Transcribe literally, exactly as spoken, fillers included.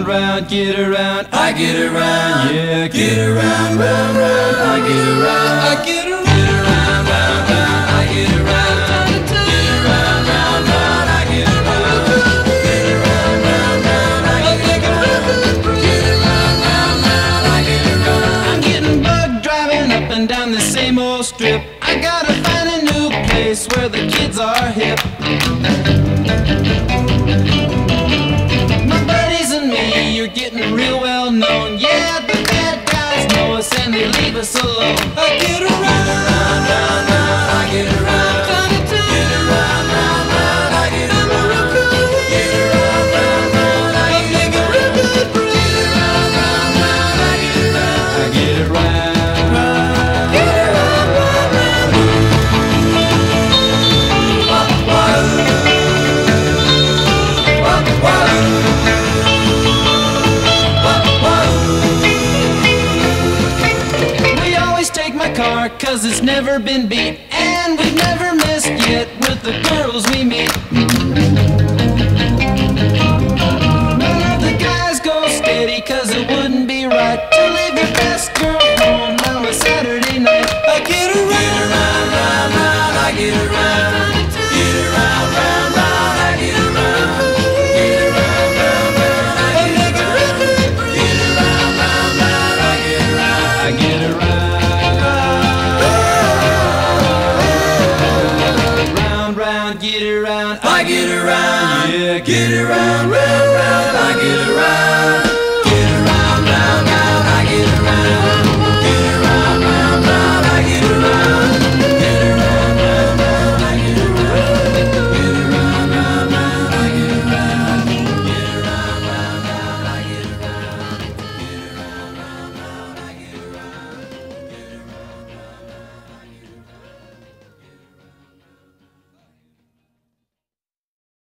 around, round, get around, I get around, yeah, get around, round, round, I get around, I get around, get around, round, round, I get around, get around, round, round, I get around, get around, round, round, I get around, get around, round, round, I get around. I'm getting bugged driving up and down the same old strip. I gotta find a new place where the kids are hip. My buddies and me, you're getting real well known. Yeah, the bad guys know us and they leave us alone. I get around, round, round, round, I get around, get around, round, round, I get around, get around, round, round, I get around, get around, round, round, I get around, I get around, get around, round, round. We always take my car, cause it's never been beat.